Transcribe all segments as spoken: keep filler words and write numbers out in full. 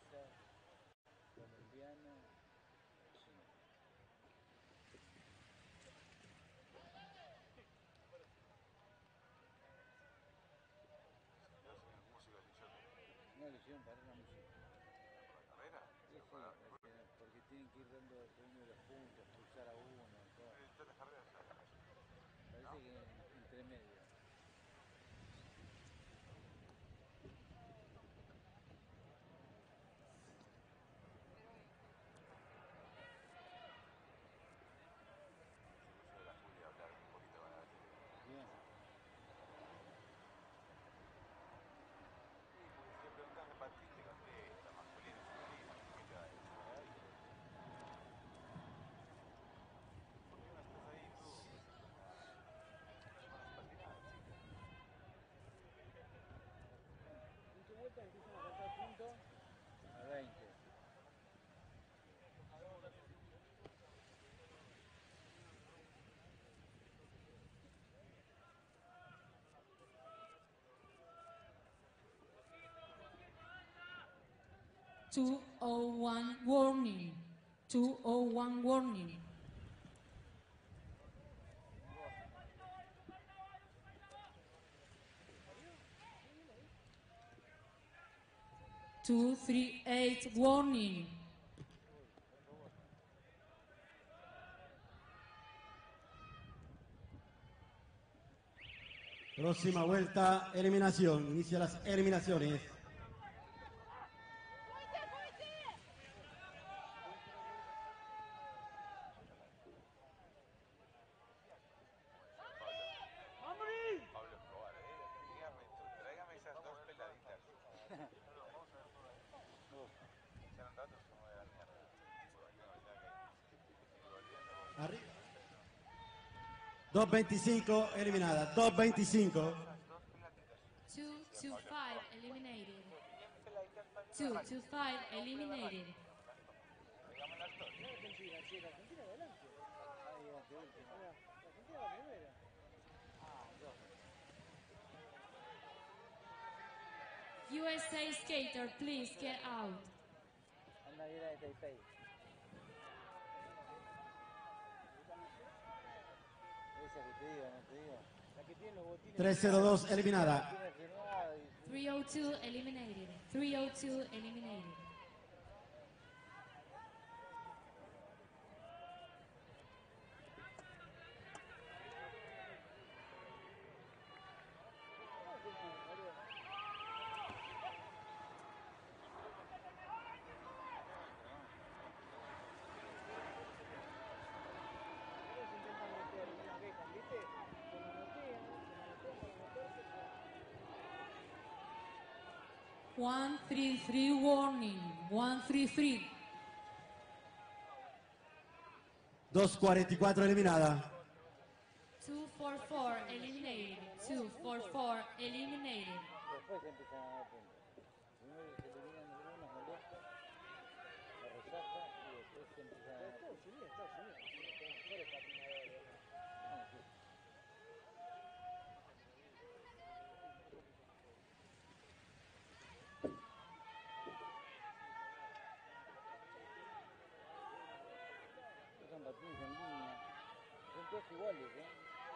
japonesa, colombiana, china. Música elección. No le hicieron parar la música. ¿Por la carrera? Sí, sí, porque, porque tienen que ir dando uno de los puntos, pulsar a uno. Todo. Todas las carreras ya. Parece ¿no? que en, entre medio. Yo de la Julia hablar un poquito con la Bien. Sí, porque si le preguntas de Patrick te contesta, masculino, femenino, ¿qué te va a decir? ¿Por qué no estás ahí tú? Vamos a patinar, chica. quince vueltas empiezan a contar puntos a veinte. two oh one warning. two oh one warning. two three eight warning. Próxima vuelta, eliminación. Inicia las eliminaciones. Pablo Escobar, eh. Dígame tú, tráigame esas dos peladitas. Echaron datos como de la mierda. Arriba. dos veinticinco eliminada. dos veinticinco. two two five eliminated. two two five eliminated. Tráigame las dos. Argentina, sí, la Argentina adelante. Ahí, anteúltima. La Argentina la primera. Ah, dos. U S A skater, please get out. Anda, era de Taipei. Esa que te digo, no te digo. La que tiene los botines. tres cero dos eliminada. three oh two eliminated. three oh two eliminated. one three three warning. one three three. dos cuarenta y cuatro eliminada. two four four eliminated. two four four eliminated. Después empiezan a dar puntos. Primero se eliminan algunos molestos, la resaca y después se empiezan a dar. Estados Unidos, Estados Unidos, los mejores patinadores. Ah, sí. Son patines en línea, son todos iguales, ¿eh?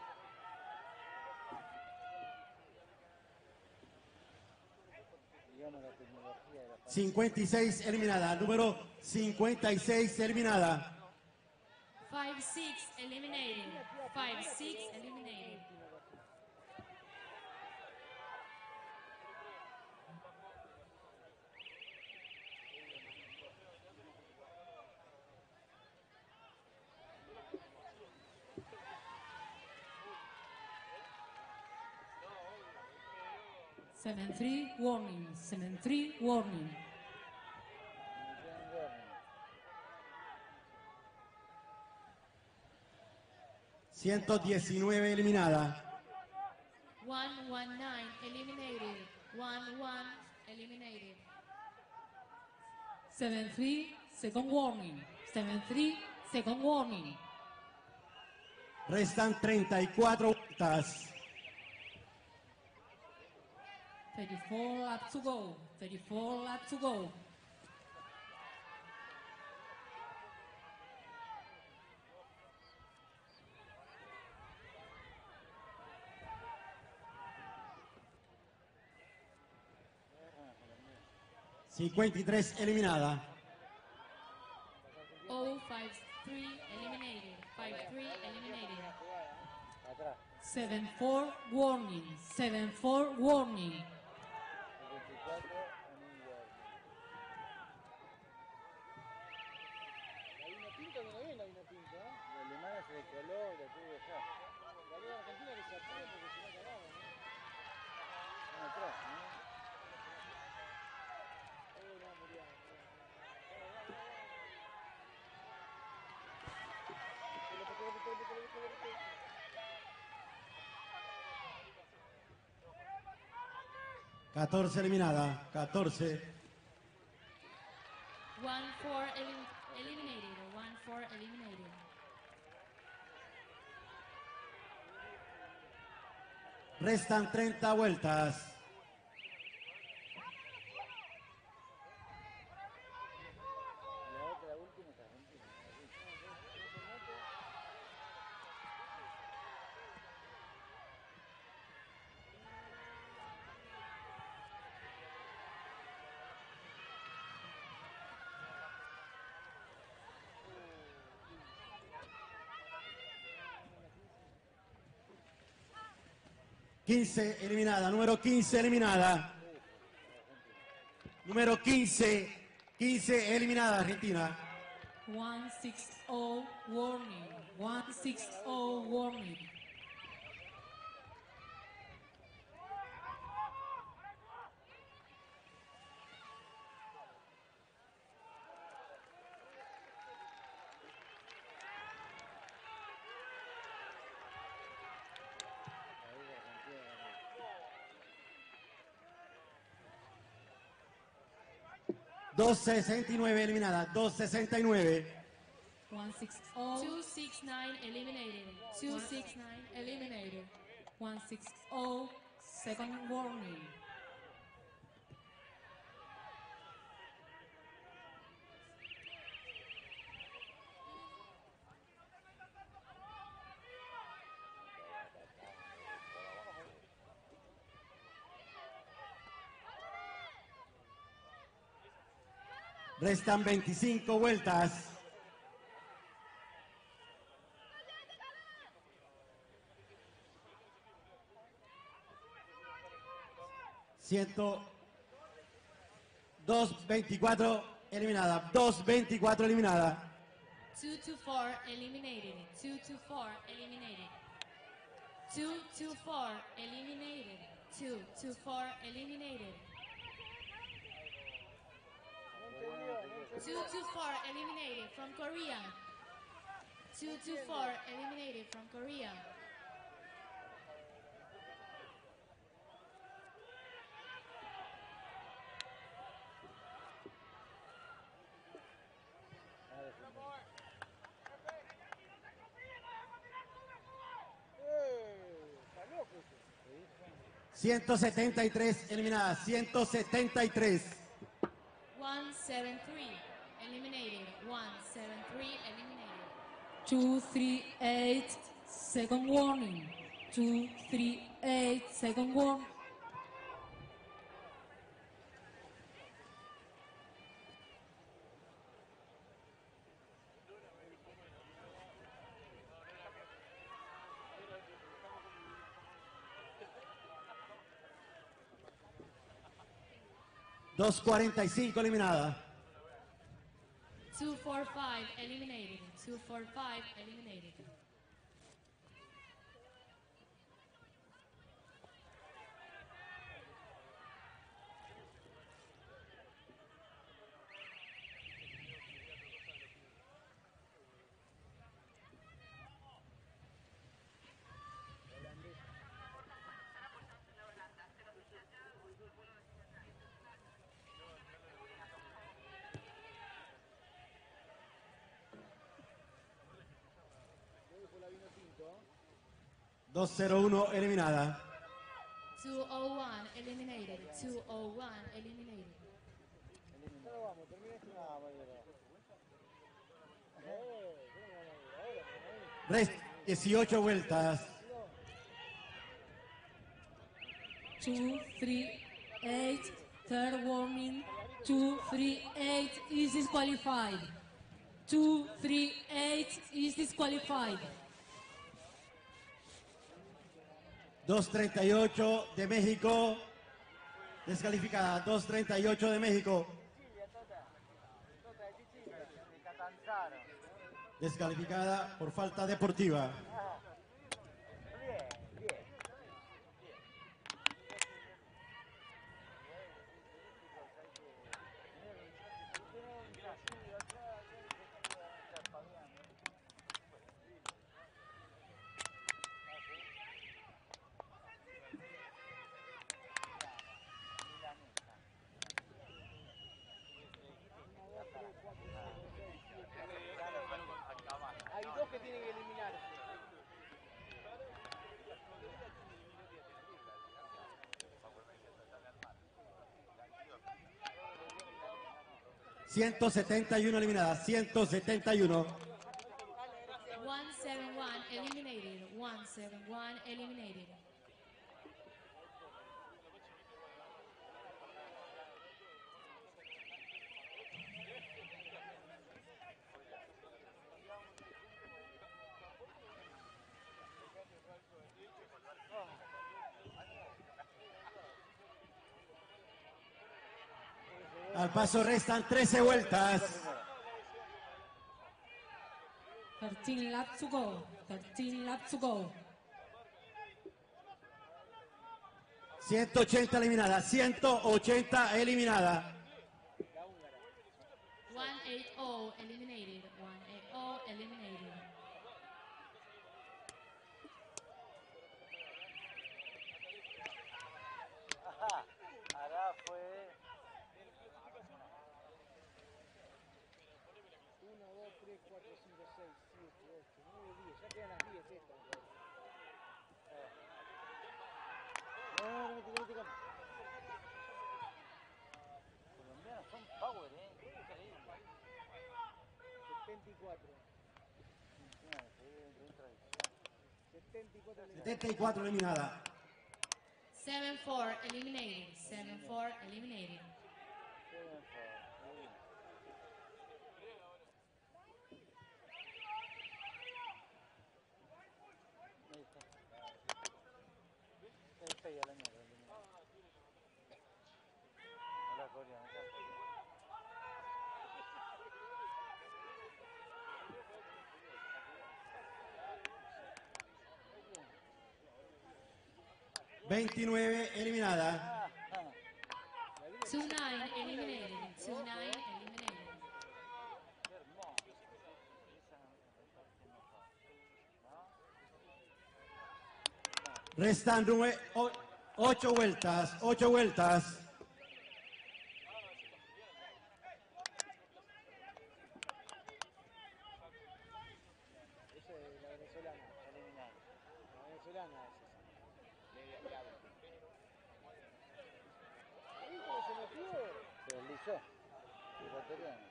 Digamos la tecnología de la cincuenta y seis eliminada. Número cincuenta y seis eliminada. five six eliminated. five six eliminated. seven three warning. seven three warning. ciento diecinueve eliminada. one one nine eliminated. one one eliminated. seven three second warning. seven three second warning. Restan treinta y cuatro vueltas. thirty-four laps to go. thirty-four laps to go. cincuenta y tres eliminada. oh five three eliminated. five three eliminated. Atrás. seven four warning. seven four warning. veinticuatro, anillo. La vino pinto que no viene la vino pinto, ¿eh? La alemana se le coló, la tuve que dejar. La liga argentina que se apure porque si no cagamos, ¿no? Van atrás, ¿no? Oh, no, murió, murió. catorce eliminada. catorce. one four elim eliminated. one four eliminated. Restan treinta vueltas. La otra, la última es argentina. quince eliminada. Número quince eliminada. Número quince. quince eliminada Argentina. one sixty warning. one sixty warning. dos sesenta y nueve eliminada. dos sesenta y nueve. one sixty. two sixty-nine eliminated. two sixty-nine eliminated. one sixty. Second warning. Restan veinticinco vueltas. ciento dos veinticuatro eliminada. dos veinticuatro eliminada. two twenty-four eliminated. two twenty-four eliminated. two twenty-four eliminated. two twenty-four eliminated. two twenty-four eliminated from Korea. two twenty-four eliminated from Korea. ciento setenta y tres eliminada. ciento setenta y tres. one seventy-three eliminated. one seventy-three eliminated. two thirty-eight second warning. two thirty-eight second warning. dos cuarenta y cinco eliminada. two forty-five eliminated. two forty-five eliminated. dos cero uno eliminada. two oh one eliminated. two oh one eliminated. Vamos, termina esto. No, Mariano. Rest dieciocho vueltas. two thirty-eight third warning. two three eight is disqualified. two three eight is disqualified. dos treinta y ocho de México. Descalificada. dos treinta y ocho de México. Sicilia, Tota. Tota de Sicilia, de Catanzaro. Descalificada por falta deportiva. Ah. Bien, bien. Hay dos que tienen que eliminarse. ciento setenta y uno eliminada. ciento setenta y uno. one seventy-one eliminated. one seventy-one eliminated. Al paso restan trece vueltas. thirteen laps to go. thirteen laps to go. ciento ochenta eliminada. ciento ochenta eliminada. one eighty eliminated. one eighty eliminated. Ajá. Ahora fue. uno, dos, tres, cuatro, cinco, seis, siete, ocho, nueve, diez. Ya quedan las diez estas. No, no, no, no, no, no. Colombianos son power, eh. Increíble. setenta y cuatro. setenta y cuatro. setenta y cuatro eliminada. seven four eliminated. seven four eliminated. veintinueve eliminada. two nine eliminated. two nine eliminated. Restan nue- o- ocho vueltas. ocho vueltas. Esa es la venezolana, eliminada. La venezolana es esa. ¿Viste que se metió? Se deslizó. Ecuatoriano.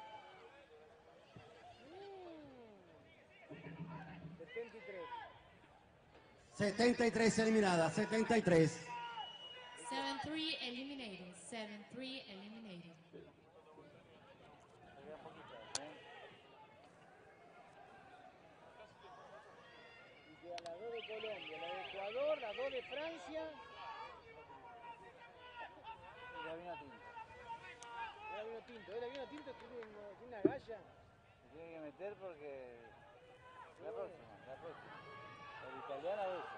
Mm. setenta y tres. setenta y tres eliminada. setenta y tres. seven three eliminated. seven three eliminated. Me queda poquito, ¿eh? Y quedan las dos de Colombia, la de Ecuador, las dos de Francia. Y la vino tinto. Era vino tinto, era vino tinto, tiene una, tiene una galla. Se tiene que meter porque. La próxima, la próxima. El italiano a veces.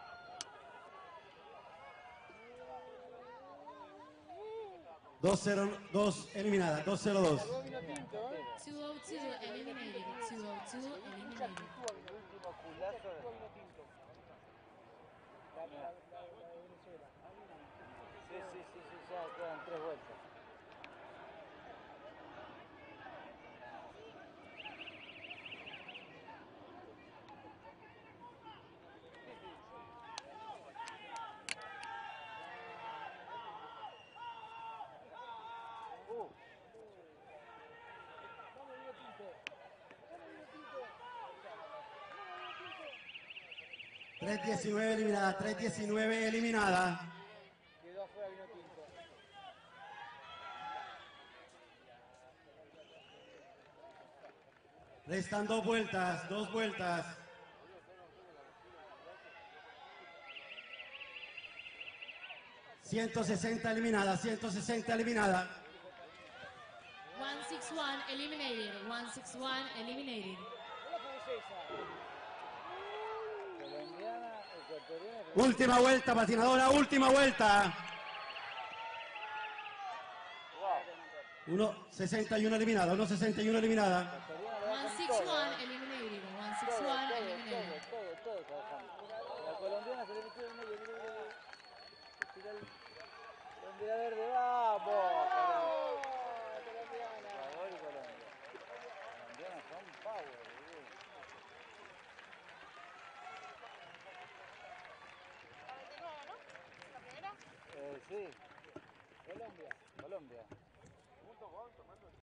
dos cero dos eliminada. dos cero dos. Las dos vino tinto, ¿eh? two oh two eliminated. two oh two Mucha eliminated. actitud a vino El último culazo. tinto. Vino tinto. La, la, la, la de Venezuela. Sí, sí, sí, sí, ya quedan tres vueltas. Uh, Vamos vino tinto. Vamos vino tinto. Vamos vino tinto. tres diecinueve eliminada. tres diecinueve eliminada. Quedó afuera vino tinto. Restan dos vueltas, dos vueltas. ciento sesenta eliminada, ciento sesenta eliminada. one sixty-one eliminated. one sixty-one eliminated. La francesa. Colombiana, ecuatoriana. Última vuelta, patinadora, última vuelta. uno sesenta y uno eliminada, uno sesenta y uno eliminada. one sixty-one eliminated. one sixty-one eliminated. Todo, todo, todo trabajando. La colombiana se le metió en medio. Mira, mira, mira. Tira el- Bandera verde, vamos. ¡Oh! Colombiana. Ecuador y Colombia. Colombianas son power, boludo. Eh, sí. Colombia. Colombia.